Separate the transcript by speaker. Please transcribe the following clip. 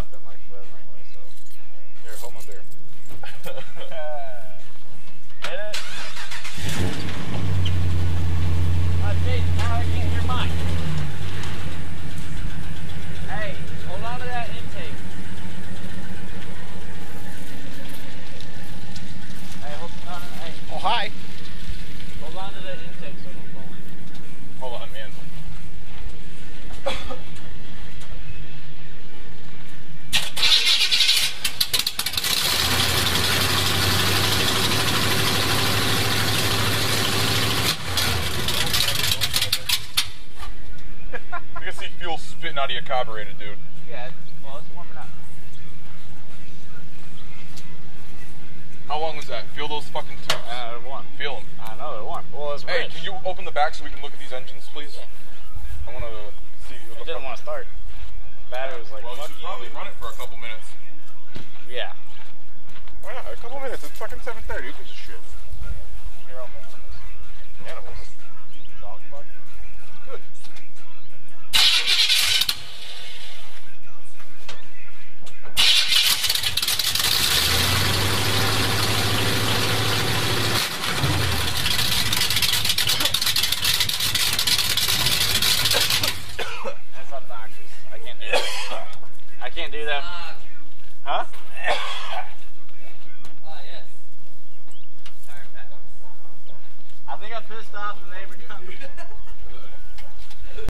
Speaker 1: left in like forever anyway, so. Here, hold my beer. Hit it. Jason, now I can't hear mine. Hey, hold on to that intake. Hey, hold on. Hey.
Speaker 2: Oh, hi.
Speaker 1: Hold on to the intake so don't fall in.
Speaker 2: Hold on, man. I can see fuel spitting out of your carburetor, dude.
Speaker 1: Yeah, well, it's warming up.
Speaker 2: How long was that? Feel those fucking tubes?
Speaker 1: They're warm.
Speaker 2: Feel them.
Speaker 1: I know they're warm. Well, it's
Speaker 2: Hey,
Speaker 1: rich.
Speaker 2: can you open the back so we can look at these engines, please?
Speaker 1: Yeah.
Speaker 2: I want to see.
Speaker 1: I didn't want to start. Battery was like.
Speaker 2: Well, you should probably run it for a couple minutes.
Speaker 1: Yeah.
Speaker 2: Why not? A couple minutes. It's fucking 7:30. Who gives a shit?
Speaker 1: Hear all the
Speaker 2: Animals.
Speaker 1: dogs barking?
Speaker 2: Good.
Speaker 1: That's obnoxious. I can't do that. I can't do that. Huh?
Speaker 3: Yes. Tire patch.
Speaker 1: I think I pissed off the neighbor down there.